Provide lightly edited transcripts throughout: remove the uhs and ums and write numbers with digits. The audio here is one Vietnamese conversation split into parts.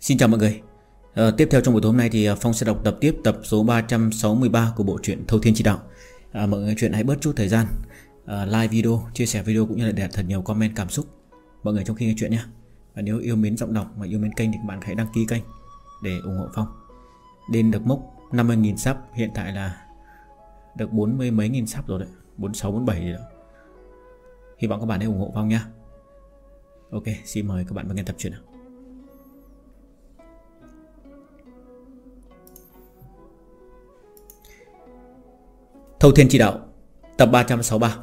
Xin chào mọi người. Tiếp theo trong buổi tối hôm nay thì Phong sẽ đọc tiếp tập số 363 của bộ truyện Thâu Thiên Chi Đạo. Mọi người chuyện hãy bớt chút thời gian like video, chia sẻ video cũng như là để thật nhiều comment cảm xúc mọi người trong khi nghe chuyện nhé. Và nếu yêu mến giọng đọc và yêu mến kênh thì các bạn hãy đăng ký kênh để ủng hộ Phong. Đến được mốc 50.000 sub, hiện tại là được 40 mấy nghìn sub rồi đấy, 46 47 gì đó. Hy vọng các bạn hãy ủng hộ Phong nha. Ok, xin mời các bạn vào nghe tập truyện nào. Thâu Thiên Chi Đạo tập 363.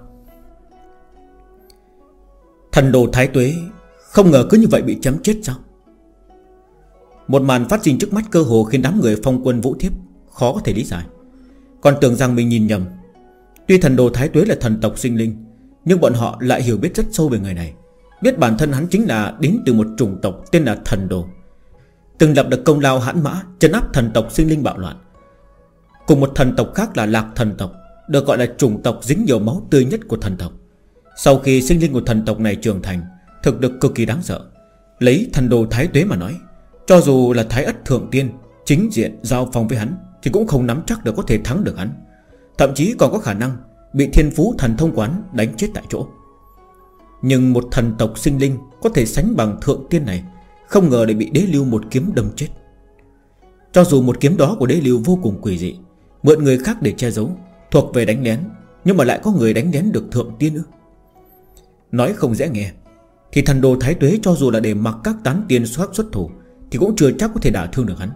Thần đồ Thái Tuế không ngờ cứ như vậy bị chấm chết sao? Một màn phát sinh trước mắt cơ hồ khiến đám người Phong Quân Vũ Thiếp khó có thể lý giải. Còn tưởng rằng mình nhìn nhầm. Tuy thần đồ Thái Tuế là thần tộc sinh linh, nhưng bọn họ lại hiểu biết rất sâu về người này, biết bản thân hắn chính là đến từ một chủng tộc tên là thần đồ, từng lập được công lao hãn mã trấn áp thần tộc sinh linh bạo loạn. Cùng một thần tộc khác là Lạc thần tộc, được gọi là chủng tộc dính nhiều máu tươi nhất của thần tộc. Sau khi sinh linh của thần tộc này trưởng thành, thực lực cực kỳ đáng sợ. Lấy thần đồ Thái Tuế mà nói, cho dù là Thái Ất Thượng Tiên chính diện giao phong với hắn thì cũng không nắm chắc được có thể thắng được hắn, thậm chí còn có khả năng bị thiên phú thần thông quán đánh chết tại chỗ. Nhưng một thần tộc sinh linh có thể sánh bằng Thượng Tiên này, không ngờ lại bị Đế Lưu một kiếm đâm chết. Cho dù một kiếm đó của Đế Lưu vô cùng quỷ dị, mượn người khác để che giấu, thuộc về đánh lén, nhưng mà lại có người đánh lén được Thượng Tiên nữa. Nói không dễ nghe thì thần đồ Thái Tuế cho dù là để mặc các tán tiên xuất thủ thì cũng chưa chắc có thể đả thương được hắn.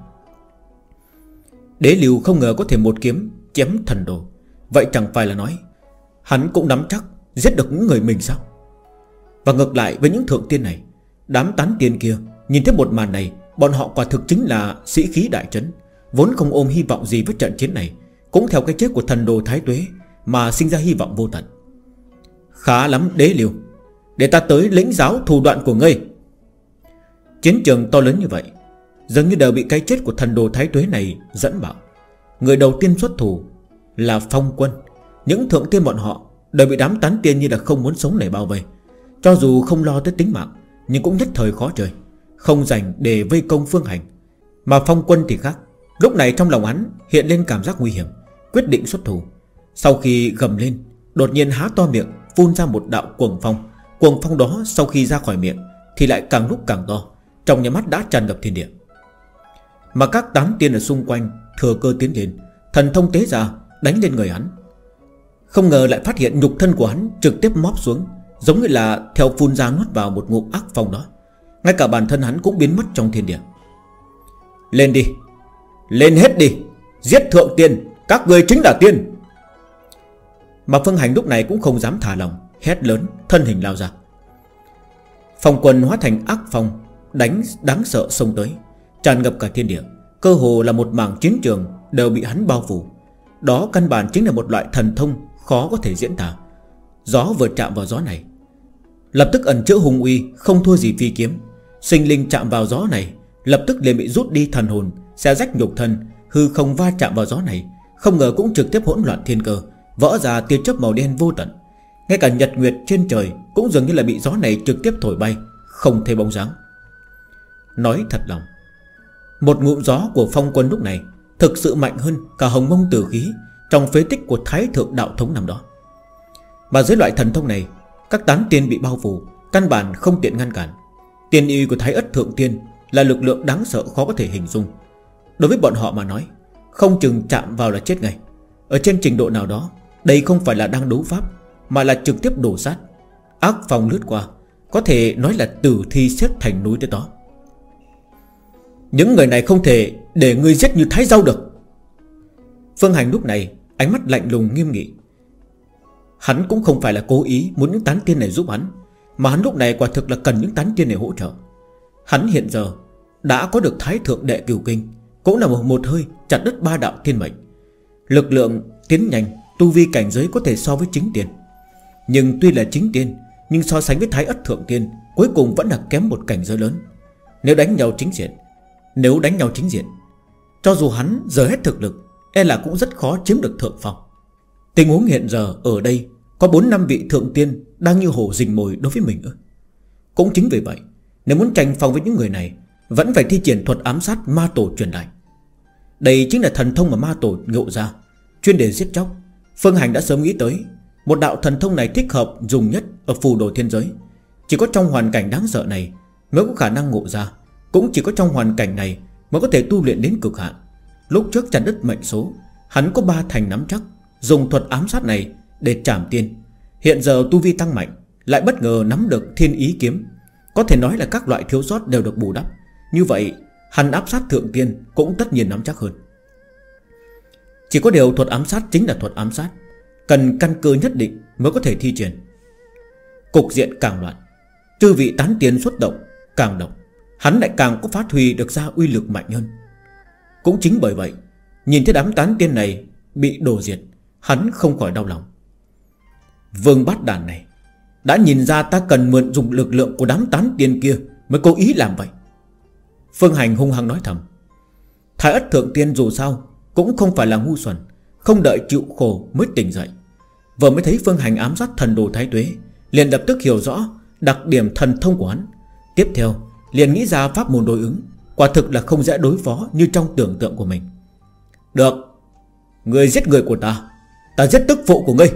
Đế Lưu không ngờ có thể một kiếm chém thần đồ, vậy chẳng phải là nói hắn cũng nắm chắc giết được những người mình sao? Và ngược lại với những Thượng Tiên này, đám tán tiên kia nhìn thấy một màn này, bọn họ quả thực chính là sĩ khí đại trấn, vốn không ôm hy vọng gì với trận chiến này, cũng theo cái chết của thần đồ Thái Tuế mà sinh ra hy vọng vô tận. Khá lắm Đế Lưu, để ta tới lĩnh giáo thủ đoạn của ngươi. Chiến trường to lớn như vậy dường như đều bị cái chết của thần đồ Thái Tuế này dẫn bảo. Người đầu tiên xuất thủ là Phong Quân. Những Thượng Tiên bọn họ đều bị đám tán tiên như là không muốn sống này bao vây. Cho dù không lo tới tính mạng, nhưng cũng nhất thời khó chơi, không dành để vây công Phương Hành. Mà Phong Quân thì khác, lúc này trong lòng hắn hiện lên cảm giác nguy hiểm, quyết định xuất thủ. Sau khi gầm lên, đột nhiên há to miệng, phun ra một đạo cuồng phong. Cuồng phong đó sau khi ra khỏi miệng thì lại càng lúc càng to, trong nháy mắt đã tràn ngập thiên địa. Mà các tán tiên ở xung quanh thừa cơ tiến lên, thần thông tế ra đánh lên người hắn. Không ngờ lại phát hiện nhục thân của hắn trực tiếp móp xuống, giống như là theo phun ra nuốt vào một ngụm ác phong đó. Ngay cả bản thân hắn cũng biến mất trong thiên địa. Lên đi, lên hết đi, giết Thượng Tiên, các người chính là tiên. Mà Phương Hành lúc này cũng không dám thả lòng, hét lớn, thân hình lao ra. Phong Quân hóa thành ác phong đánh đáng sợ xông tới, tràn ngập cả thiên địa, cơ hồ là một mảng chiến trường đều bị hắn bao phủ. Đó căn bản chính là một loại thần thông khó có thể diễn tả. Gió vừa chạm vào gió này, lập tức ẩn chứa hung uy không thua gì phi kiếm. Sinh linh chạm vào gió này, lập tức liền bị rút đi thần hồn, xé rách nhục thân. Hư không va chạm vào gió này, không ngờ cũng trực tiếp hỗn loạn thiên cơ, vỡ ra tia chớp màu đen vô tận. Ngay cả nhật nguyệt trên trời cũng dường như là bị gió này trực tiếp thổi bay, không thấy bóng dáng. Nói thật lòng, một ngụm gió của Phong Quân lúc này thực sự mạnh hơn cả hồng mông tử khí trong phế tích của Thái Thượng Đạo Thống năm đó. Mà dưới loại thần thông này, các tán tiên bị bao phủ, căn bản không tiện ngăn cản. Tiên uy của Thái Ất Thượng Tiên là lực lượng đáng sợ khó có thể hình dung. Đối với bọn họ mà nói, không chừng chạm vào là chết ngay. Ở trên trình độ nào đó, đây không phải là đang đấu pháp, mà là trực tiếp đổ sát. Ác phong lướt qua, có thể nói là tử thi xếp thành núi tới đó. Những người này không thể để ngươi giết như thái rau được. Phương Hành lúc này ánh mắt lạnh lùng nghiêm nghị. Hắn cũng không phải là cố ý muốn những tán tiên này giúp hắn, mà hắn lúc này quả thực là cần những tán tiên này hỗ trợ. Hắn hiện giờ đã có được Thái Thượng Đệ Cửu Kinh, cũng là một hơi chặt đứt 3 đạo thiên mệnh. Lực lượng tiến nhanh, tu vi cảnh giới có thể so với chính tiên. Nhưng tuy là chính tiên, nhưng so sánh với Thái Ất Thượng Tiên, cuối cùng vẫn là kém một cảnh giới lớn. Nếu đánh nhau chính diện, cho dù hắn giờ hết thực lực, e là cũng rất khó chiếm được thượng phong. Tình huống hiện giờ ở đây có 4-5 vị Thượng Tiên đang như hổ rình mồi đối với mình. Cũng chính vì vậy, nếu muốn tranh phong với những người này, vẫn phải thi triển thuật ám sát ma tổ truyền lại. Đây chính là thần thông mà ma tổ ngộ ra, chuyên để giết chóc. Phương Hành đã sớm nghĩ tới một đạo thần thông này thích hợp dùng nhất ở phù đồ thiên giới. Chỉ có trong hoàn cảnh đáng sợ này mới có khả năng ngộ ra. Cũng chỉ có trong hoàn cảnh này mới có thể tu luyện đến cực hạn. Lúc trước chặt đứt mệnh số, hắn có 3 thành nắm chắc dùng thuật ám sát này để trảm tiên. Hiện giờ tu vi tăng mạnh, lại bất ngờ nắm được thiên ý kiếm. Có thể nói là các loại thiếu sót đều được bù đắp. Như vậy hắn áp sát thượng tiên cũng tất nhiên nắm chắc hơn. Chỉ có điều thuật ám sát chính là thuật ám sát, cần căn cơ nhất định mới có thể thi triển. Cục diện càng loạn, chư vị tán tiên xuất động càng động, hắn lại càng có phát huy được ra uy lực mạnh hơn. Cũng chính bởi vậy, nhìn thấy đám tán tiên này bị đổ diệt, hắn không khỏi đau lòng. Vương Bát Đàn này đã nhìn ra ta cần mượn dùng lực lượng của đám tán tiên kia mới cố ý làm vậy. Phương Hành hung hăng nói thầm. Thái Ất thượng tiên dù sao cũng không phải là ngu xuẩn, không đợi chịu khổ mới tỉnh dậy. Vừa mới thấy Phương Hành ám sát thần đồ Thái Tuế, liền lập tức hiểu rõ đặc điểm thần thông của hắn. Tiếp theo liền nghĩ ra pháp môn đối ứng. Quả thực là không dễ đối phó như trong tưởng tượng của mình. Được, người giết người của ta, ta giết tức phụ của ngươi.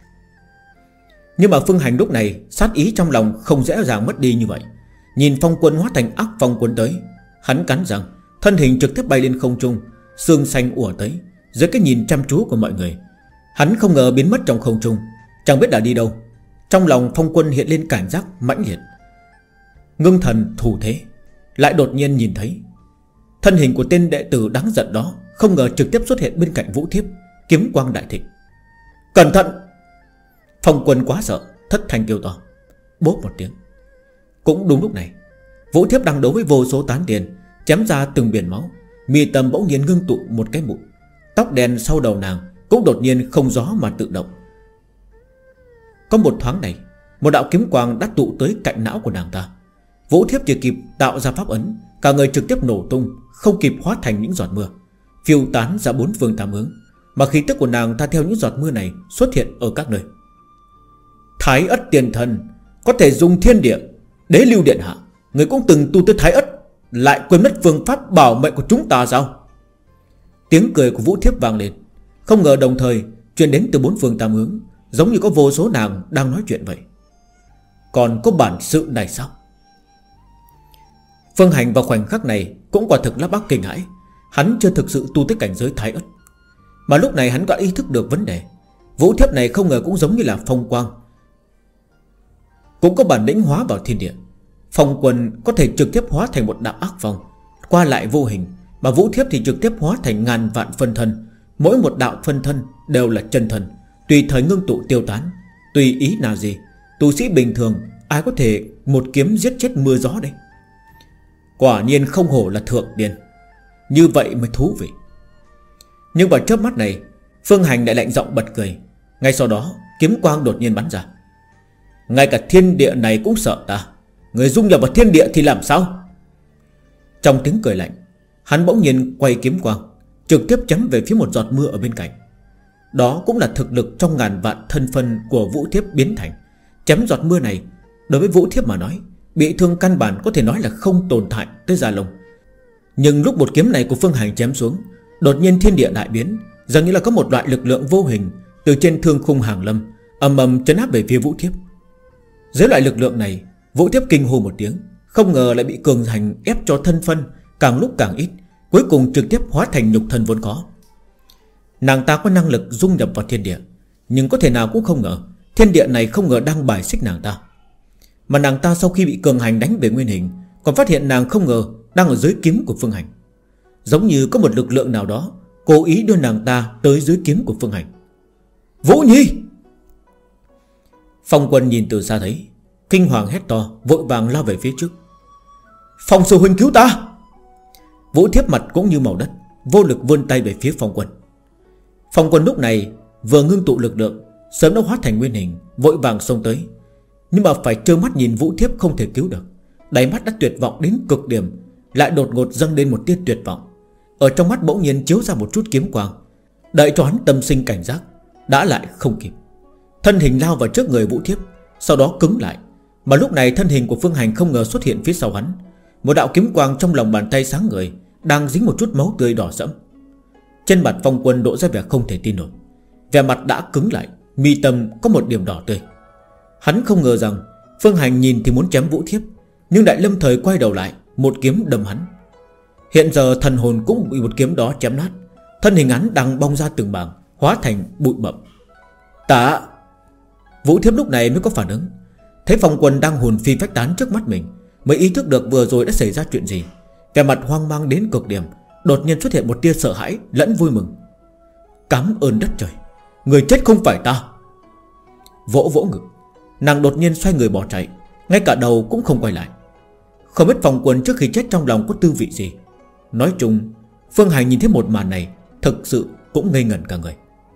Nhưng mà Phương Hành lúc này sát ý trong lòng không dễ dàng mất đi như vậy. Nhìn phong quân hóa thành ác phong quân tới, hắn cắn răng, thân hình trực tiếp bay lên không trung, xương xanh ùa tới. Dưới cái nhìn chăm chú của mọi người, hắn không ngờ biến mất trong không trung, chẳng biết đã đi đâu. Trong lòng phong quân hiện lên cảm giác mãnh liệt, ngưng thần thủ thế. Lại đột nhiên nhìn thấy thân hình của tên đệ tử đáng giận đó không ngờ trực tiếp xuất hiện bên cạnh Vũ Thiếp, kiếm quang đại thịnh. Cẩn thận! Phong quân quá sợ, thất thanh kêu to. Bốp một tiếng. Cũng đúng lúc này, Vũ Thiếp đang đấu với vô số tán tiền, chém ra từng biển máu. Mi tâm bỗng nhiên ngưng tụ một cái mụn, tóc đen sau đầu nàng cũng đột nhiên không gió mà tự động. Có một thoáng này, một đạo kiếm quang đã tụ tới cạnh não của nàng ta. Vũ Thiếp chỉ kịp tạo ra pháp ấn, cả người trực tiếp nổ tung, không kịp hóa thành những giọt mưa, phiêu tán ra 4 phương 8 hướng. Mà khí tức của nàng ta theo những giọt mưa này xuất hiện ở các nơi. Thái Ất tiền thần có thể dùng thiên địa. Đế Lưu điện hạ, người cũng từng tu tới Thái Ất, lại quên mất phương pháp bảo mệnh của chúng ta sao? Tiếng cười của Vũ Thiếp vang lên, không ngờ đồng thời truyền đến từ 4 phương 8 hướng, giống như có vô số nàng đang nói chuyện vậy. Còn có bản sự này sao? Phương Hành vào khoảnh khắc này cũng quả thực lắp bắp kinh hãi. Hắn chưa thực sự tu tới cảnh giới Thái Ất, mà lúc này hắn đã ý thức được vấn đề. Vũ Thiếp này không ngờ cũng giống như là phong quang, cũng có bản lĩnh hóa vào thiên địa. Phong quân có thể trực tiếp hóa thành một đạo ác phong, qua lại vô hình, mà Vũ Thiếp thì trực tiếp hóa thành ngàn vạn phân thân. Mỗi một đạo phân thân đều là chân thân, tùy thời ngưng tụ tiêu tán, tùy ý nào gì. Tu sĩ bình thường ai có thể một kiếm giết chết mưa gió đây? Quả nhiên không hổ là thượng điên, như vậy mới thú vị. Nhưng vào chớp mắt này, Phương Hành lại lạnh giọng bật cười. Ngay sau đó kiếm quang đột nhiên bắn ra. Ngay cả thiên địa này cũng sợ ta, người dung nhập vào thiên địa thì làm sao? Trong tiếng cười lạnh, hắn bỗng nhiên quay kiếm quang, trực tiếp chém về phía một giọt mưa ở bên cạnh. Đó cũng là thực lực trong ngàn vạn thân phân của Vũ Thiếp biến thành. Chém giọt mưa này đối với Vũ Thiếp mà nói, bị thương căn bản có thể nói là không tồn tại tới da lông. Nhưng lúc một kiếm này của Phương Hành chém xuống, đột nhiên thiên địa đại biến, dường như là có một loại lực lượng vô hình từ trên thương khung hàng lâm ầm ầm trấn áp về phía Vũ Thiếp. Dưới loại lực lượng này, Vũ Thiếp kinh hô một tiếng, không ngờ lại bị cường hành ép cho thân phân càng lúc càng ít, cuối cùng trực tiếp hóa thành nhục thân vốn có. Nàng ta có năng lực dung nhập vào thiên địa, nhưng có thể nào cũng không ngờ thiên địa này không ngờ đang bài xích nàng ta. Mà nàng ta sau khi bị cường hành đánh về nguyên hình, còn phát hiện nàng không ngờ đang ở dưới kiếm của Phương Hành. Giống như có một lực lượng nào đó cố ý đưa nàng ta tới dưới kiếm của Phương Hành. Vũ Nhi! Phong quân nhìn từ xa thấy, kinh hoàng hét to, vội vàng lao về phía trước. Phong sư huynh cứu ta! Vũ Thiếp mặt cũng như màu đất, vô lực vươn tay về phía phong quân. Phong quân lúc này vừa ngưng tụ lực lượng, sớm đã hóa thành nguyên hình, vội vàng xông tới. Nhưng mà phải trơ mắt nhìn Vũ Thiếp không thể cứu được, đáy mắt đã tuyệt vọng đến cực điểm, lại đột ngột dâng lên một tia tuyệt vọng. Ở trong mắt bỗng nhiên chiếu ra một chút kiếm quang. Đợi cho hắn tâm sinh cảnh giác, đã lại không kịp. Thân hình lao vào trước người Vũ Thiếp, sau đó cứng lại. Mà lúc này thân hình của Phương Hành không ngờ xuất hiện phía sau hắn. một đạo kiếm quang trong lòng bàn tay sáng ngời, đang dính một chút máu tươi đỏ sẫm. Trên mặt Phong Quân lộ ra vẻ không thể tin nổi, vẻ mặt đã cứng lại, mi tâm có một điểm đỏ tươi. Hắn không ngờ rằng Phương Hành nhìn thì muốn chém Vũ Thiếp, nhưng đại lâm thời quay đầu lại, một kiếm đâm hắn. Hiện giờ thần hồn cũng bị một kiếm đó chém nát, thân hình hắn đang bong ra từng mảng, hóa thành bụi bặm. Tạ! Vũ Thiếp lúc này mới có phản ứng, thấy Phong Quân đang hồn phi phách tán trước mắt mình, mới ý thức được vừa rồi đã xảy ra chuyện gì. Vẻ mặt hoang mang đến cực điểm, đột nhiên xuất hiện một tia sợ hãi lẫn vui mừng. Cảm ơn đất trời, người chết không phải ta. Vỗ vỗ ngực, nàng đột nhiên xoay người bỏ chạy, ngay cả đầu cũng không quay lại. Không biết Phong Quân trước khi chết trong lòng có tư vị gì. Nói chung Phương Hành nhìn thấy một màn này, thực sự cũng ngây ngẩn cả người.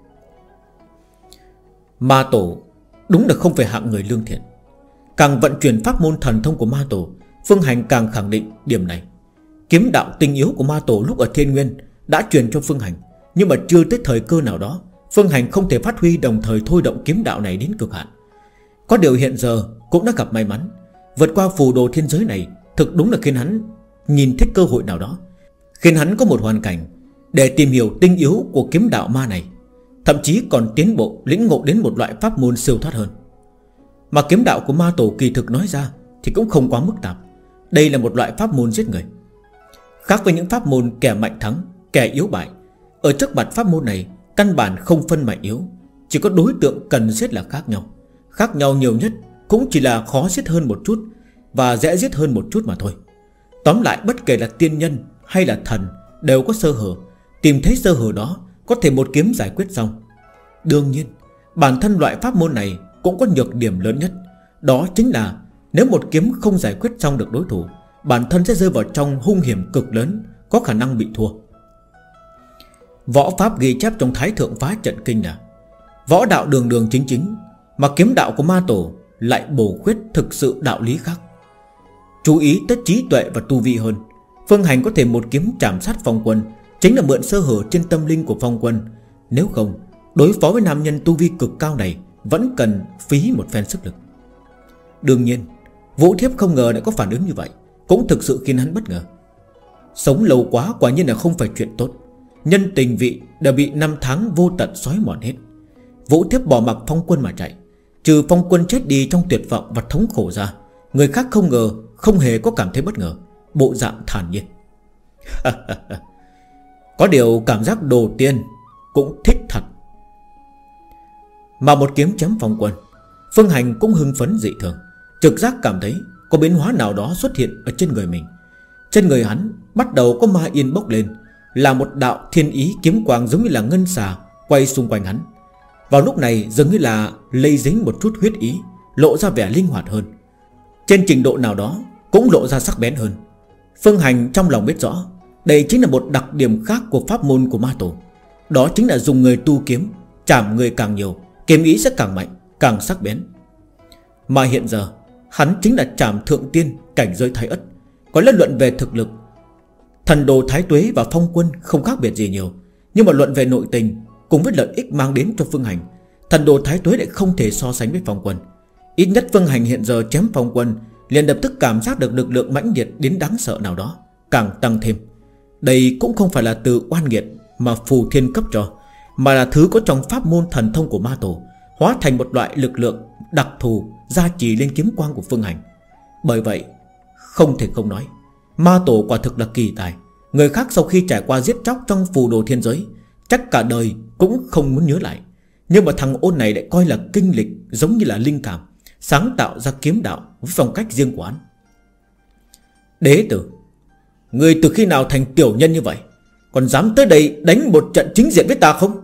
Ma tổ đúng là không phải hạng người lương thiện. Càng vận chuyển pháp môn thần thông của ma tổ, Phương Hành càng khẳng định điểm này. Kiếm đạo tinh yếu của ma tổ lúc ở Thiên Nguyên đã truyền cho Phương Hành, nhưng mà chưa tới thời cơ nào đó Phương Hành không thể phát huy, đồng thời thôi động kiếm đạo này đến cực hạn. Có điều hiện giờ cũng đã gặp may mắn, vượt qua phù đồ thiên giới này, thực đúng là khiến hắn nhìn thích cơ hội nào đó, khiến hắn có một hoàn cảnh để tìm hiểu tinh yếu của kiếm đạo ma này, thậm chí còn tiến bộ lĩnh ngộ đến một loại pháp môn siêu thoát hơn. Mà kiếm đạo của ma tổ kỳ thực nói ra thì cũng không quá mức tạp. Đây là một loại pháp môn giết người. Khác với những pháp môn kẻ mạnh thắng, kẻ yếu bại, ở trước mặt pháp môn này căn bản không phân mạnh yếu, chỉ có đối tượng cần giết là khác nhau. Khác nhau nhiều nhất cũng chỉ là khó giết hơn một chút và dễ giết hơn một chút mà thôi. Tóm lại bất kể là tiên nhân hay là thần đều có sơ hở, tìm thấy sơ hở đó có thể một kiếm giải quyết xong. Đương nhiên bản thân loại pháp môn này cũng có nhược điểm lớn nhất, đó chính là nếu một kiếm không giải quyết xong được đối thủ, bản thân sẽ rơi vào trong hung hiểm cực lớn, có khả năng bị thua. Võ pháp ghi chép trong Thái Thượng Phá Trận Kinh là võ đạo đường đường chính chính, mà kiếm đạo của ma tổ lại bổ khuyết thực sự đạo lý khác. Chú ý tới trí tuệ và tu vi hơn, Phương Hành có thể một kiếm chạm sát Phong Quân chính là mượn sơ hở trên tâm linh của Phong Quân. Nếu không, đối phó với nam nhân tu vi cực cao này vẫn cần phí một phen sức lực. Đương nhiên Vũ Thiếp không ngờ lại có phản ứng như vậy, cũng thực sự khiến hắn bất ngờ. Sống lâu quá quả nhiên là không phải chuyện tốt, nhân tình vị đã bị năm tháng vô tận xói mòn hết. Vũ Thiếp bỏ mặc Phong Quân mà chạy, trừ Phong Quân chết đi trong tuyệt vọng và thống khổ ra, người khác không ngờ không hề có cảm thấy bất ngờ, bộ dạng thản nhiên. Có điều cảm giác đồ tiên cũng thích thật. Mà một kiếm chém Phong Quân, Phương Hành cũng hưng phấn dị thường, trực giác cảm thấy có biến hóa nào đó xuất hiện ở trên người mình. Trên người hắn bắt đầu có ma yên bốc lên, là một đạo thiên ý kiếm quang giống như là ngân xà quay xung quanh hắn. Vào lúc này dường như là lây dính một chút huyết ý, lộ ra vẻ linh hoạt hơn, trên trình độ nào đó cũng lộ ra sắc bén hơn. Phương Hành trong lòng biết rõ, đây chính là một đặc điểm khác của pháp môn của ma tổ, đó chính là dùng người tu kiếm, chạm người càng nhiều, kiếm ý sẽ càng mạnh, càng sắc bén. Mà hiện giờ hắn chính là chạm thượng tiên cảnh giới Thái Ất. Có lý luận về thực lực, thần đồ Thái Tuế và Phong Quân không khác biệt gì nhiều, nhưng mà luận về nội tình cùng với lợi ích mang đến cho Phương Hành, thần đồ Thái Tuế lại không thể so sánh với Phong Quân. Ít nhất Phương Hành hiện giờ chém Phong Quân liền lập tức cảm giác được lực lượng mãnh liệt đến đáng sợ nào đó, càng tăng thêm. Đây cũng không phải là từ oan nghiệt mà phù thiên cấp cho, mà là thứ có trong pháp môn thần thông của ma tổ, hóa thành một loại lực lượng đặc thù gia trì lên kiếm quang của Phương Hành. Bởi vậy không thể không nói, ma tổ quả thực là kỳ tài. Người khác sau khi trải qua giết chóc trong phù đồ thiên giới, chắc cả đời cũng không muốn nhớ lại. Nhưng mà thằng ôn này lại coi là kinh lịch, giống như là linh cảm, sáng tạo ra kiếm đạo với phong cách riêng của hắn. Đế tử, người từ khi nào thành tiểu nhân như vậy, còn dám tới đây đánh một trận chính diện với ta không?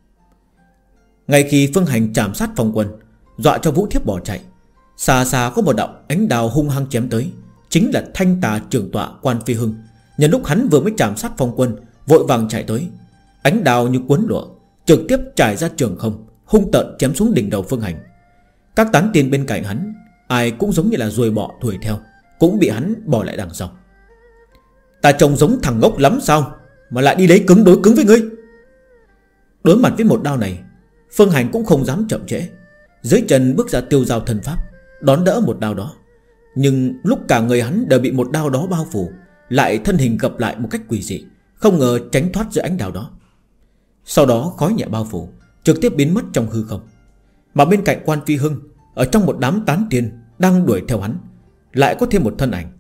Ngay khi Phương Hành chạm sát Phong Quân, dọa cho Vũ Thiếp bỏ chạy, xa xa có một đạo ánh đao hung hăng chém tới, chính là Thanh Tà trưởng tọa Quan Phi Hưng. Nhân lúc hắn vừa mới chạm sát Phong Quân, vội vàng chạy tới, ánh đao như cuốn lụa trực tiếp trải ra trường không, hung tợn chém xuống đỉnh đầu Phương Hành. Các tán tiên bên cạnh hắn ai cũng giống như là ruồi bọ đuổi theo, cũng bị hắn bỏ lại đằng sau. Ta trông giống thằng ngốc lắm sao mà lại đi đấy cứng đối cứng với ngươi? Đối mặt với một đao này, Phương Hành cũng không dám chậm trễ, dưới chân bước ra tiêu giao thần pháp, đón đỡ một đao đó. Nhưng lúc cả người hắn đều bị một đao đó bao phủ, lại thân hình gập lại một cách quỷ dị, không ngờ tránh thoát giữa ánh đao đó. Sau đó khói nhẹ bao phủ, trực tiếp biến mất trong hư không. Mà bên cạnh Quan Phi Hưng, ở trong một đám tán tiên đang đuổi theo hắn, lại có thêm một thân ảnh.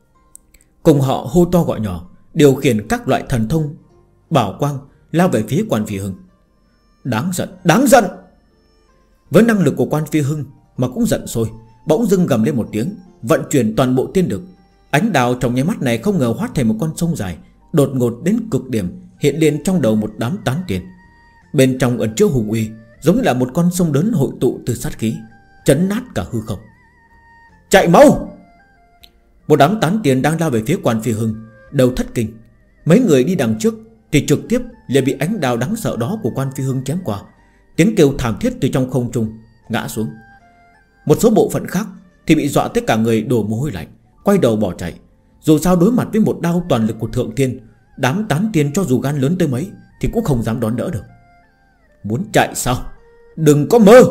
Cùng họ hô to gọi nhỏ, điều khiển các loại thần thông bảo quang lao về phía Quan Phi Hưng. Đáng giận, đáng giận! Với năng lực của Quan Phi Hưng mà cũng giận sôi, bỗng dưng gầm lên một tiếng, vận chuyển toàn bộ tiên lực. Ánh đào trong nháy mắt này không ngờ hóa thành một con sông dài, đột ngột đến cực điểm, hiện lên trong đầu một đám tán tiên. Bên trong ẩn chứa hùng uy, giống như là một con sông lớn hội tụ từ sát khí, chấn nát cả hư không. Chạy mau! Một đám tán tiên đang lao về phía Quan Phi Hưng đầu thất kinh. Mấy người đi đằng trước thì trực tiếp liền bị ánh đao đáng sợ đó của Quan Phi Hưng chém qua. Tiếng kêu thảm thiết từ trong không trung ngã xuống. Một số bộ phận khác thì bị dọa tới cả người đổ mồ hôi lạnh, quay đầu bỏ chạy. Dù sao đối mặt với một đao toàn lực của Thượng Tiên, đám tán tiên cho dù gan lớn tới mấy thì cũng không dám đón đỡ được. Muốn chạy sao? Đừng có mơ!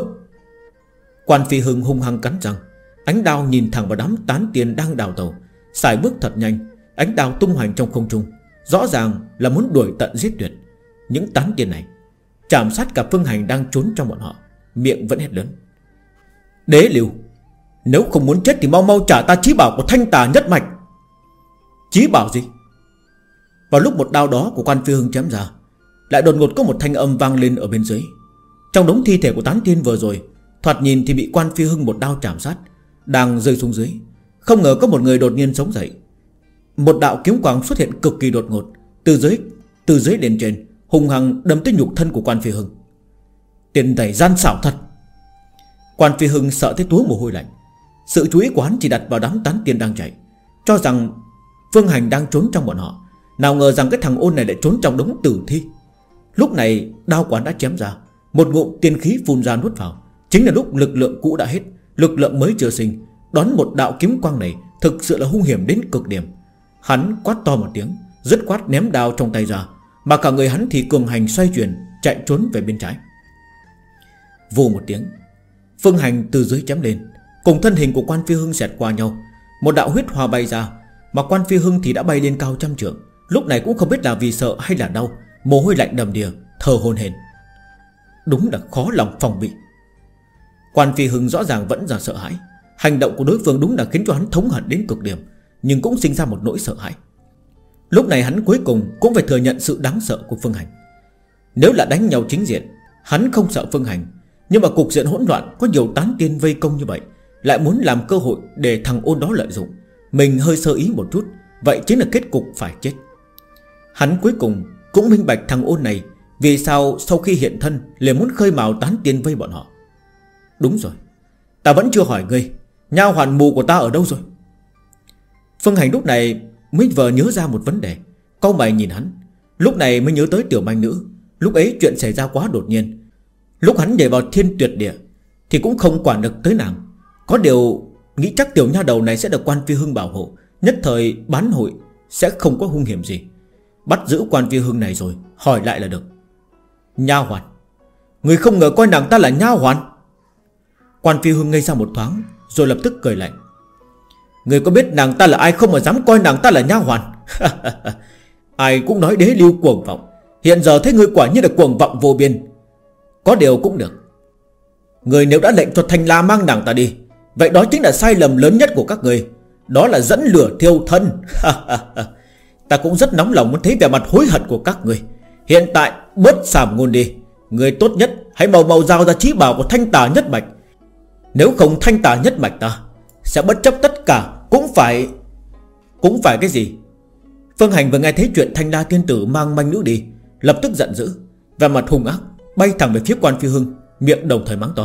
Quan Phi Hưng hung hăng cắn răng, ánh đao nhìn thẳng vào đám tán tiên đang đào tàu, sải bước thật nhanh, ánh đao tung hoành trong không trung, rõ ràng là muốn đuổi tận giết tuyệt. Những tán tiên này chạm sát cả Phương Hành đang trốn trong bọn họ, miệng vẫn hét lớn: Đế Lưu, nếu không muốn chết thì mau mau trả ta chí bảo của Thanh Tà nhất mạch. Chí bảo gì? Vào lúc một đao đó của Quan Phi Hưng chém ra, lại đột ngột có một thanh âm vang lên ở bên dưới. Trong đống thi thể của tán tiên vừa rồi, thoạt nhìn thì bị Quan Phi Hưng một đao chạm sát, đang rơi xuống dưới. Không ngờ có một người đột nhiên sống dậy. Một đạo kiếm quang xuất hiện cực kỳ đột ngột, từ dưới lên trên, hung hăng đâm tới nhục thân của Quan Phi Hưng. Tiền tẩy gian xảo thật! Quan Phi Hưng sợ tới túa mồ hôi lạnh. Sự chú ý của hắn chỉ đặt vào đám tán tiên đang chạy, cho rằng Phương Hành đang trốn trong bọn họ. Nào ngờ rằng cái thằng ôn này lại trốn trong đống tử thi. Lúc này đao quán đã chém ra, một ngụm tiên khí phun ra nuốt vào. Chính là lúc lực lượng cũ đã hết, lực lượng mới chưa sinh. Đón một đạo kiếm quang này thực sự là hung hiểm đến cực điểm. Hắn quát to một tiếng, dứt khoát ném đao trong tay ra, mà cả người hắn thì cường hành xoay chuyển, chạy trốn về bên trái. Vù một tiếng, Phương Hành từ dưới chém lên, cùng thân hình của Quan Phi Hưng xẹt qua nhau. Một đạo huyết hoa bay ra, mà Quan Phi Hưng thì đã bay lên cao trăm trượng. Lúc này cũng không biết là vì sợ hay là đau, mồ hôi lạnh đầm đìa, thở hổn hển. Đúng là khó lòng phòng bị. Quan Phi Hưng rõ ràng vẫn là sợ hãi. Hành động của đối phương đúng là khiến cho hắn thống hận đến cực điểm, nhưng cũng sinh ra một nỗi sợ hãi. Lúc này hắn cuối cùng cũng phải thừa nhận sự đáng sợ của Phương Hành. Nếu là đánh nhau chính diện, hắn không sợ Phương Hành, nhưng mà cục diện hỗn loạn, có nhiều tán tiên vây công như vậy, lại muốn làm cơ hội để thằng ôn đó lợi dụng. Mình hơi sơ ý một chút, vậy chính là kết cục phải chết. Hắn cuối cùng cũng minh bạch thằng ôn này vì sao sau khi hiện thân liền muốn khơi mào tán tiên vây bọn họ. Đúng rồi, ta vẫn chưa hỏi ngươi, nha hoàn mù của ta ở đâu rồi? Phương Hành lúc này mới vừa nhớ ra một vấn đề, cau mày nhìn hắn. Lúc này mới nhớ tới tiểu manh nữ. Lúc ấy chuyện xảy ra quá đột nhiên, lúc hắn nhảy vào thiên tuyệt địa thì cũng không quản được tới nàng. Có điều nghĩ chắc tiểu nha đầu này sẽ được Quan Phi Hưng bảo hộ, nhất thời bán hội sẽ không có hung hiểm gì. Bắt giữ Quan Phi Hưng này rồi hỏi lại là được. Nha hoàn? Người không ngờ coi nàng ta là nha hoàn? Quan Phi Hưng ngây ra một thoáng, rồi lập tức cười lạnh. Người có biết nàng ta là ai không mà dám coi nàng ta là nha hoàn? Ai cũng nói Đế Lưu cuồng vọng, hiện giờ thấy ngươi quả như là cuồng vọng vô biên. Có điều cũng được, người nếu đã lệnh cho Thanh La mang nàng ta đi, vậy đó chính là sai lầm lớn nhất của các người, đó là dẫn lửa thiêu thân. Ta cũng rất nóng lòng muốn thấy vẻ mặt hối hận của các người. Hiện tại bớt sàm ngôn đi. Người tốt nhất hãy mau mau giao ra chí bảo của Thanh Tà nhất mạch. Nếu không Thanh Tà nhất mạch ta sẽ bất chấp tất cả. Cũng phải cái gì? Phương Hành vừa nghe thấy chuyện Thanh La tiên tử mang manh nữ đi, lập tức giận dữ, vẻ mặt hung ác bay thẳng về phía Quan Phi Hưng, miệng đồng thời mắng to.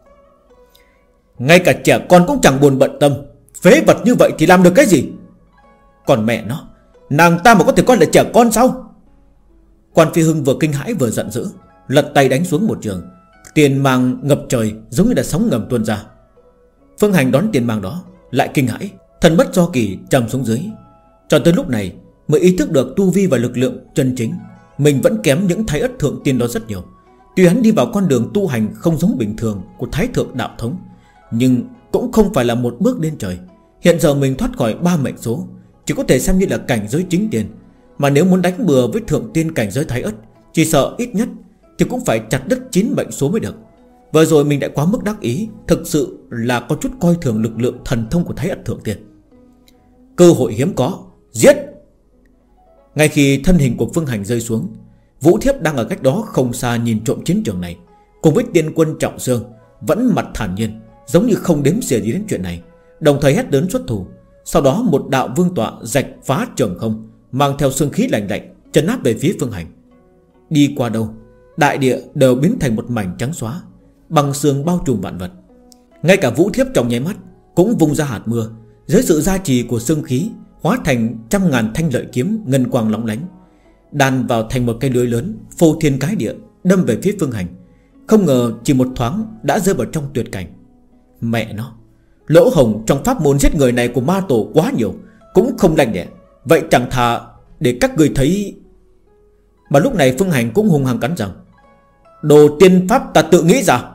Ngay cả trẻ con cũng chẳng buồn bận tâm, phế vật như vậy thì làm được cái gì? Còn mẹ nó, nàng ta mà có thể coi là trẻ con sao? Quan Phi Hưng vừa kinh hãi vừa giận dữ, lật tay đánh xuống một trường. Tiền mang ngập trời giống như là sóng ngầm tuôn ra. Phương Hành đón tiền mang đó lại kinh hãi, thần bất do kỳ trầm xuống dưới. Cho tới lúc này mới ý thức được tu vi và lực lượng chân chính mình vẫn kém những thái ất thượng tiên đó rất nhiều. Tuy hắn đi vào con đường tu hành không giống bình thường của thái thượng đạo thống, nhưng cũng không phải là một bước lên trời. Hiện giờ mình thoát khỏi 3 mệnh số, chỉ có thể xem như là cảnh giới chính tiên. Mà nếu muốn đánh bừa với thượng tiên cảnh giới Thái Ất, chỉ sợ ít nhất thì cũng phải chặt đứt 9 mệnh số mới được. Vừa rồi mình đã quá mức đắc ý, thực sự là có chút coi thường lực lượng thần thông của Thái Ất thượng tiên. Cơ hội hiếm có, giết! Ngay khi thân hình của Phương Hành rơi xuống, Vũ Thiếp đang ở cách đó không xa nhìn trộm chiến trường này, cùng với tiên quân Trọng Dương vẫn mặt thản nhiên, giống như không đếm xỉa gì đến chuyện này, đồng thời hét lớn xuất thủ. Sau đó một đạo vương tọa rạch phá trường không, mang theo sương khí lạnh lạnh trấn áp về phía Phương Hành. Đi qua đâu, đại địa đều biến thành một mảnh trắng xóa, băng sương bao trùm vạn vật. Ngay cả Vũ Thiếp trong nháy mắt cũng vung ra hạt mưa, dưới sự gia trì của sương khí hóa thành trăm ngàn thanh lợi kiếm ngân quang lóng lánh, đan vào thành một cây lưới lớn phô thiên cái địa, đâm về phía Phương Hành. Không ngờ chỉ một thoáng đã rơi vào trong tuyệt cảnh. Mẹ nó, lỗ hồng trong pháp môn giết người này của ma tổ quá nhiều, cũng không lành đẻ. Vậy chẳng thà để các người thấy. Mà lúc này Phương Hành cũng hung hăng cắn rằng: đồ tiên pháp ta tự nghĩ ra.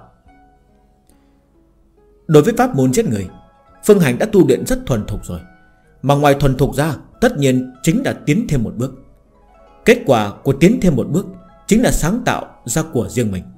Đối với pháp môn giết người, Phương Hành đã tu luyện rất thuần thục rồi. Mà ngoài thuần thục ra, tất nhiên chính là tiến thêm một bước. Kết quả của tiến thêm một bước chính là sáng tạo ra của riêng mình.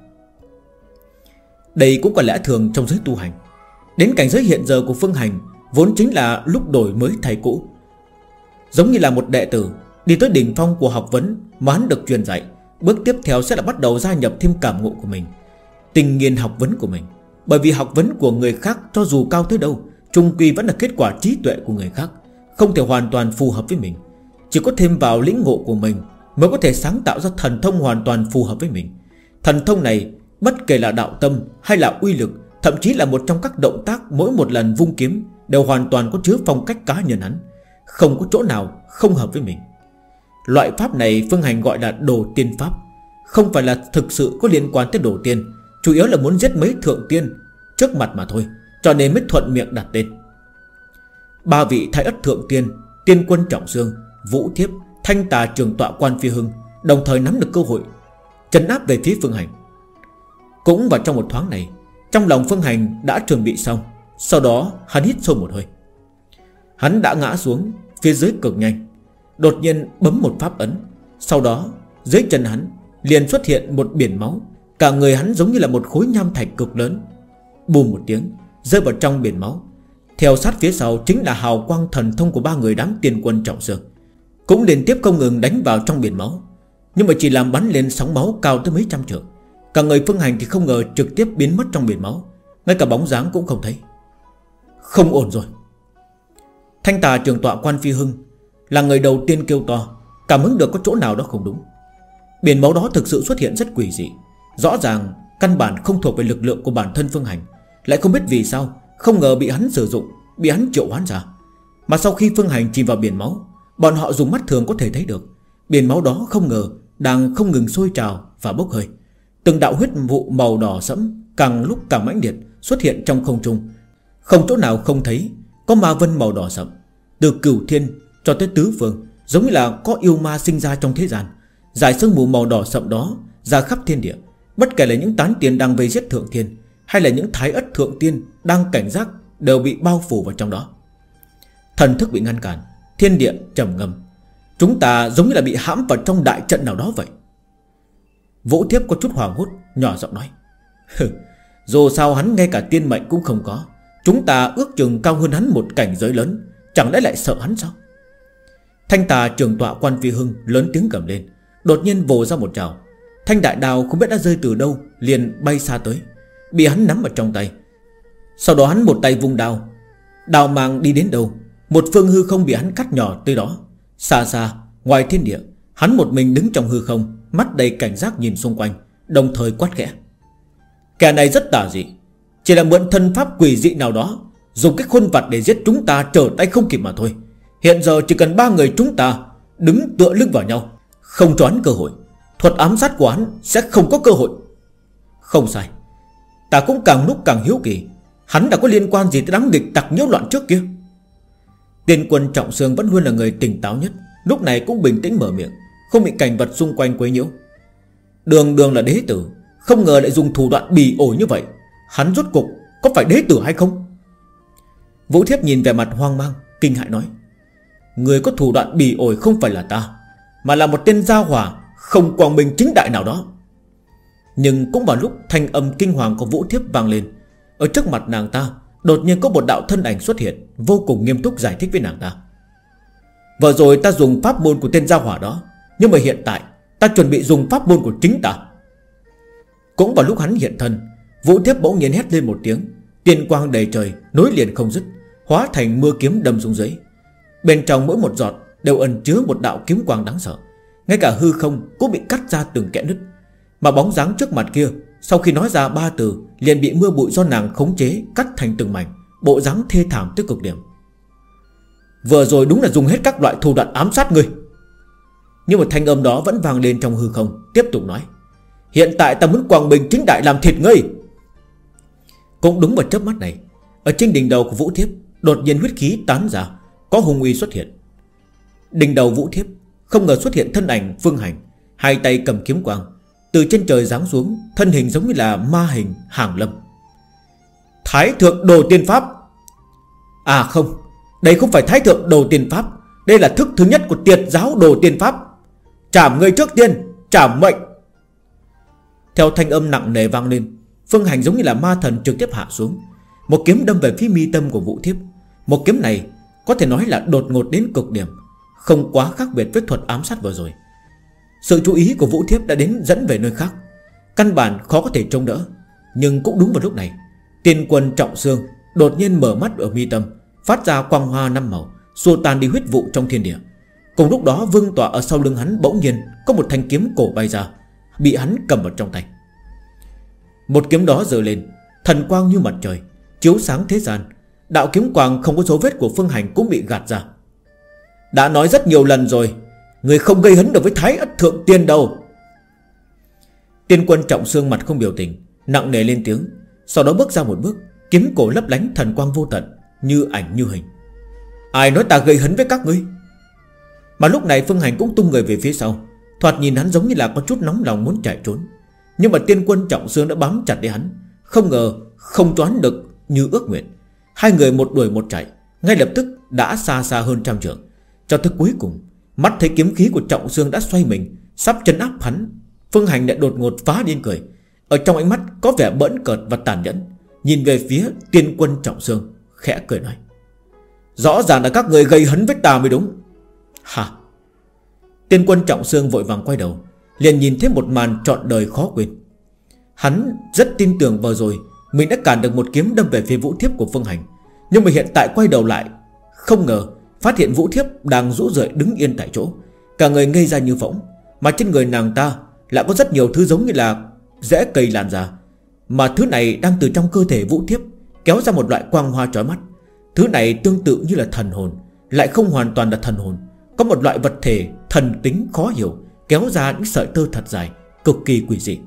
Đây cũng có lẽ thường trong giới tu hành. Đến cảnh giới hiện giờ của Phương Hành vốn chính là lúc đổi mới thầy cũ, giống như là một đệ tử đi tới đỉnh phong của học vấn mà hắn được truyền dạy. Bước tiếp theo sẽ là bắt đầu gia nhập thêm cảm ngộ của mình, tinh nghiên học vấn của mình. Bởi vì học vấn của người khác cho dù cao tới đâu, chung quy vẫn là kết quả trí tuệ của người khác, không thể hoàn toàn phù hợp với mình. Chỉ có thêm vào lĩnh ngộ của mình mới có thể sáng tạo ra thần thông hoàn toàn phù hợp với mình. Thần thông này bất kể là đạo tâm hay là uy lực, thậm chí là một trong các động tác mỗi một lần vung kiếm, đều hoàn toàn có chứa phong cách cá nhân hắn, không có chỗ nào không hợp với mình. Loại pháp này Phương Hành gọi là đồ tiên pháp, không phải là thực sự có liên quan tới đồ tiên, chủ yếu là muốn giết mấy thượng tiên trước mặt mà thôi, cho nên mới thuận miệng đặt tên. 3 vị Thái Ất thượng tiên, tiên quân Trọng Dương, Vũ Thiếp, Thanh Tà Trường Tọa Quan Phi Hưng đồng thời nắm được cơ hội trấn áp về phía Phương Hành. Cũng vào trong một thoáng này, trong lòng Phương Hành đã chuẩn bị xong. Sau đó hắn hít sâu một hơi. Hắn đã ngã xuống phía dưới cực nhanh, đột nhiên bấm một pháp ấn. Sau đó dưới chân hắn liền xuất hiện một biển máu. Cả người hắn giống như là một khối nham thạch cực lớn, bùm một tiếng rơi vào trong biển máu. Theo sát phía sau chính là hào quang thần thông của 3 người đám tiên quân Trọng Dương, cũng liên tiếp không ngừng đánh vào trong biển máu, nhưng mà chỉ làm bắn lên sóng máu cao tới mấy trăm trượng. Cả người Phương Hành thì không ngờ trực tiếp biến mất trong biển máu, ngay cả bóng dáng cũng không thấy. Không ổn rồi. Thanh Tà Trường Tọa Quan Phi Hưng là người đầu tiên kêu to, cảm ứng được có chỗ nào đó không đúng. Biển máu đó thực sự xuất hiện rất quỷ dị, rõ ràng căn bản không thuộc về lực lượng của bản thân Phương Hành, lại không biết vì sao không ngờ bị hắn sử dụng, bị hắn triệu hoán ra. Mà sau khi Phương Hành chìm vào biển máu, bọn họ dùng mắt thường có thể thấy được biển máu đó không ngờ đang không ngừng sôi trào và bốc hơi. Từng đạo huyết vụ màu đỏ sẫm càng lúc càng mãnh liệt xuất hiện trong không trung, không chỗ nào không thấy có ma vân màu đỏ sẫm, từ cửu thiên cho tới tứ phương, giống như là có yêu ma sinh ra trong thế gian. Dải sương mù màu đỏ sẫm đó ra khắp thiên địa, bất kể là những tán tiên đang vây giết thượng thiên hay là những Thái Ất thượng tiên đang cảnh giác đều bị bao phủ vào trong đó. Thần thức bị ngăn cản, thiên địa trầm ngâm. Chúng ta giống như là bị hãm vào trong đại trận nào đó vậy. Vũ Thiếp có chút hoảng hốt, nhỏ giọng nói: dù sao hắn ngay cả tiên mệnh cũng không có, chúng ta ước chừng cao hơn hắn một cảnh giới lớn, chẳng lẽ lại sợ hắn sao? Thanh Tà Trường Tọa Quan Phi Hưng lớn tiếng gầm lên, đột nhiên vồ ra một trảo. Thanh đại đao không biết đã rơi từ đâu liền bay xa tới, bị hắn nắm ở trong tay. Sau đó hắn một tay vung đao, đao mang đi đến đâu, một phương hư không bị hắn cắt nhỏ tới đó. Xa xa ngoài thiên địa, hắn một mình đứng trong hư không, mắt đầy cảnh giác nhìn xung quanh, đồng thời quát khẽ: kẻ này rất tà dị, chỉ là mượn thân pháp quỷ dị nào đó, dùng cái khuôn vặt để giết chúng ta trở tay không kịp mà thôi. Hiện giờ chỉ cần 3 người chúng ta đứng tựa lưng vào nhau, không cho hắn cơ hội, thuật ám sát của hắn sẽ không có cơ hội. Không sai, ta cũng càng lúc càng hiếu kỳ, hắn đã có liên quan gì tới đám nghịch tặc nhiễu loạn trước kia? Tiên quân Trọng Dương vẫn luôn là người tỉnh táo nhất, lúc này cũng bình tĩnh mở miệng, không bị cảnh vật xung quanh quấy nhiễu. Đường đường là đế tử, không ngờ lại dùng thủ đoạn bỉ ổi như vậy, hắn rốt cục có phải đế tử hay không? Vũ Thiếp nhìn về mặt hoang mang, kinh hãi nói: người có thủ đoạn bỉ ổi không phải là ta, mà là một tên gia hỏa không quang minh chính đại nào đó. Nhưng cũng vào lúc thanh âm kinh hoàng của Vũ Thiếp vang lên, ở trước mặt nàng ta đột nhiên có một đạo thân ảnh xuất hiện, vô cùng nghiêm túc giải thích với nàng ta: vừa rồi ta dùng pháp môn của tên gia hỏa đó, nhưng mà hiện tại ta chuẩn bị dùng pháp môn của chính ta. Cũng vào lúc hắn hiện thân, Vũ Thiếp bỗng nhiên hét lên một tiếng, tiên quang đầy trời nối liền không dứt, hóa thành mưa kiếm đâm xuống dưới. Bên trong mỗi một giọt đều ẩn chứa một đạo kiếm quang đáng sợ, ngay cả hư không cũng bị cắt ra từng kẽ nứt. Mà bóng dáng trước mặt kia sau khi nói ra 3 từ liền bị mưa bụi do nàng khống chế cắt thành từng mảnh, bộ dáng thê thảm tới cực điểm. Vừa rồi đúng là dùng hết các loại thủ đoạn ám sát ngươi. Nhưng mà thanh âm đó vẫn vang lên trong hư không, tiếp tục nói: hiện tại ta muốn quang minh chính đại làm thịt ngươi. Cũng đúng vào chớp mắt này, ở trên đỉnh đầu của Vũ Thiếp đột nhiên huyết khí tán ra, có hung uy xuất hiện. Đỉnh đầu Vũ Thiếp không ngờ xuất hiện thân ảnh Phương Hành, hai tay cầm kiếm quang từ trên trời giáng xuống, thân hình giống như là ma hình hàng lâm. Thái thượng đồ tiên pháp. À không, đây không phải thái thượng đồ tiên pháp, đây là thức thứ nhất của tiệt giáo đồ tiên pháp. Trảm ngươi trước tiên, trảm mệnh. Theo thanh âm nặng nề vang lên, Phương Hành giống như là ma thần trực tiếp hạ xuống, một kiếm đâm về phía mi tâm của Vũ Thiếp. Một kiếm này có thể nói là đột ngột đến cực điểm, không quá khác biệt với thuật ám sát vừa rồi. Sự chú ý của Vũ Thiếp đã đến dẫn về nơi khác, căn bản khó có thể trông đỡ. Nhưng cũng đúng vào lúc này, Tiên Quân Trọng Xương đột nhiên mở mắt ở mi tâm, phát ra quang hoa 5 màu, xua tan đi huyết vụ trong thiên địa. Cùng lúc đó vương tọa ở sau lưng hắn bỗng nhiên có một thanh kiếm cổ bay ra, bị hắn cầm vào trong tay. Một kiếm đó giơ lên, thần quang như mặt trời chiếu sáng thế gian. Đạo kiếm quang không có dấu vết của Phương Hành cũng bị gạt ra. Đã nói rất nhiều lần rồi, người không gây hấn được với Thái Ất Thượng Tiên đâu. Tiên Quân Trọng Xương mặt không biểu tình, nặng nề lên tiếng, sau đó bước ra một bước, kiếm cổ lấp lánh thần quang vô tận, như ảnh như hình. Ai nói ta gây hấn với các ngươi? Mà lúc này Phương Hành cũng tung người về phía sau, thoạt nhìn hắn giống như là có chút nóng lòng muốn chạy trốn. Nhưng mà Tiên Quân Trọng Xương đã bám chặt lấy hắn, không ngờ không toán được như ước nguyện. Hai người một đuổi một chạy, ngay lập tức đã xa xa hơn 100 trượng. Cho tới cuối cùng, mắt thấy kiếm khí của Trọng Xương đã xoay mình, sắp trấn áp hắn, Phương Hành lại đột ngột phá điên cười. Ở trong ánh mắt có vẻ bỡn cợt và tàn nhẫn, nhìn về phía Tiên Quân Trọng Xương, khẽ cười nói: rõ ràng là các người gây hấn với ta mới đúng. Hả? Tiên Quân Trọng Xương vội vàng quay đầu, liền nhìn thấy một màn trọn đời khó quên. Hắn rất tin tưởng vừa rồi mình đã cản được một kiếm đâm về phía Vũ Thiếp của Phương Hành. Nhưng mà hiện tại quay đầu lại, không ngờ phát hiện Vũ Thiếp đang rũ rượi đứng yên tại chỗ, cả người ngây ra như phỗng. Mà trên người nàng ta lại có rất nhiều thứ giống như là rễ cây lan ra, mà thứ này đang từ trong cơ thể Vũ Thiếp kéo ra một loại quang hoa chói mắt. Thứ này tương tự như là thần hồn, lại không hoàn toàn là thần hồn. Có một loại vật thể thần tính khó hiểu, kéo ra những sợi tơ thật dài, cực kỳ quỷ dị.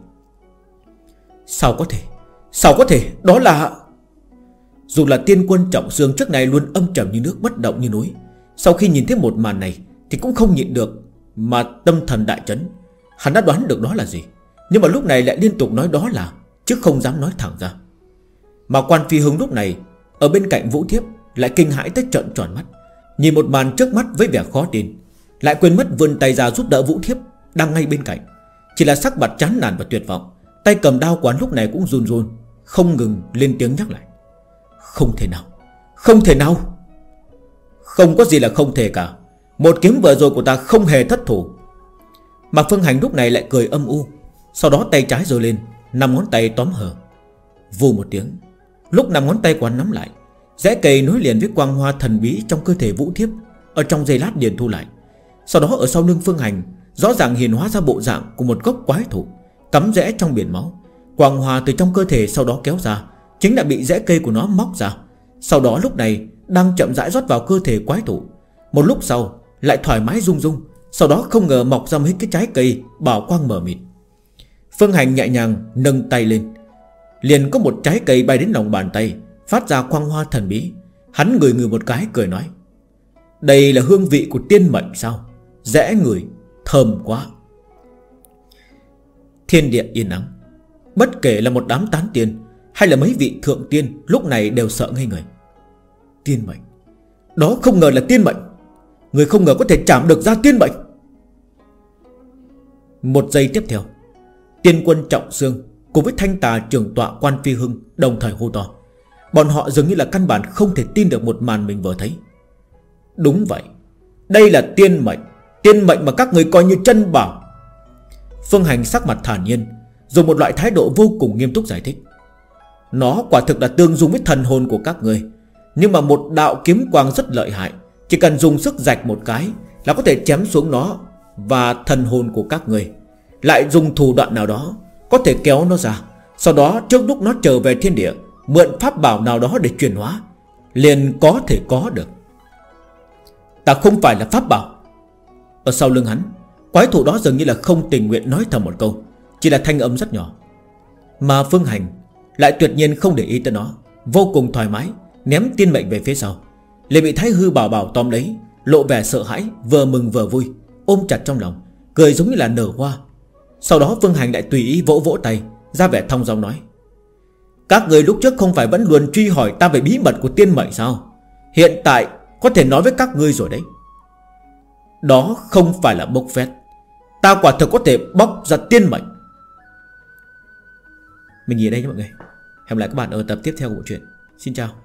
Sao có thể? Sao có thể? Đó là... Dù là Tiên Quân Trọng Xương trước này luôn âm trầm như nước, bất động như núi, sau khi nhìn thấy một màn này thì cũng không nhịn được mà tâm thần đại chấn. Hắn đã đoán được đó là gì, nhưng mà lúc này lại liên tục nói đó là, chứ không dám nói thẳng ra. Mà Quan Phi Hưng lúc này ở bên cạnh Vũ Thiếp lại kinh hãi tới trợn tròn mắt, nhìn một màn trước mắt với vẻ khó tin, lại quên mất vươn tay ra giúp đỡ Vũ Thiếp đang ngay bên cạnh. Chỉ là sắc mặt chán nản và tuyệt vọng, tay cầm đao quán lúc này cũng run run, không ngừng lên tiếng nhắc lại: không thể nào, không thể nào. Không có gì là không thể cả, một kiếm vừa rồi của ta không hề thất thủ. Mà Phương Hành lúc này lại cười âm u, sau đó tay trái giơ lên, 5 ngón tay tóm hở. Vù một tiếng, lúc 5 ngón tay quán nắm lại, rễ cây nối liền với quang hoa thần bí trong cơ thể Vũ Thiếp ở trong giây lát liền thu lại. Sau đó ở sau lưng Phương Hành rõ ràng hiện hóa ra bộ dạng của một gốc quái thụ cắm rễ trong biển máu. Quang hoa từ trong cơ thể sau đó kéo ra, chính là bị rễ cây của nó móc ra. Sau đó lúc này đang chậm rãi rót vào cơ thể quái thụ. Một lúc sau lại thoải mái rung rung, sau đó không ngờ mọc ra mấy cái trái cây bảo quang mờ mịt. Phương Hành nhẹ nhàng nâng tay lên, liền có một trái cây bay đến lòng bàn tay, phát ra quang hoa thần bí. Hắn ngửi một cái cười nói: đây là hương vị của tiên mệnh sao? Dễ ngửi, thơm quá. Thiên địa yên ắng, bất kể là một đám tán tiên hay là mấy vị thượng tiên lúc này đều sợ ngây người. Tiên mệnh. Đó không ngờ là tiên mệnh. Người không ngờ có thể chạm được ra tiên mệnh. Một giây tiếp theo, Tiên quân Trọng Xương cùng với Thanh Tà trưởng tọa Quan Phi Hưng đồng thời hô to. Bọn họ dường như là căn bản không thể tin được một màn mình vừa thấy. Đúng vậy, đây là tiên mệnh. Tiên mệnh mà các người coi như chân bảo. Phương Hành sắc mặt thản nhiên, dùng một loại thái độ vô cùng nghiêm túc giải thích. Nó quả thực là tương dung với thần hồn của các người, nhưng mà một đạo kiếm quang rất lợi hại, chỉ cần dùng sức rạch một cái là có thể chém xuống nó và thần hồn của các người. Lại dùng thủ đoạn nào đó có thể kéo nó ra, sau đó trước lúc nó trở về thiên địa, mượn pháp bảo nào đó để chuyển hóa, liền có thể có được. Ta không phải là pháp bảo. Ở sau lưng hắn, quái thủ đó dường như là không tình nguyện nói thầm một câu, chỉ là thanh âm rất nhỏ. Mà Phương Hành lại tuyệt nhiên không để ý tới nó, vô cùng thoải mái ném tiên mệnh về phía sau, liền bị Thái Hư bảo bảo tóm lấy, lộ vẻ sợ hãi, vừa mừng vừa vui, ôm chặt trong lòng, cười giống như là nở hoa. Sau đó Phương Hành lại tùy ý vỗ vỗ tay, ra vẻ thong dong nói: các người lúc trước không phải vẫn luôn truy hỏi ta về bí mật của tiên mệnh sao? Hiện tại có thể nói với các ngươi rồi đấy. Đó không phải là bốc phét, ta quả thực có thể bóc ra tiên mệnh. Mình nghỉ ở đây nha mọi người. Hẹn gặp lại các bạn ở tập tiếp theo của bộ truyện. Xin chào.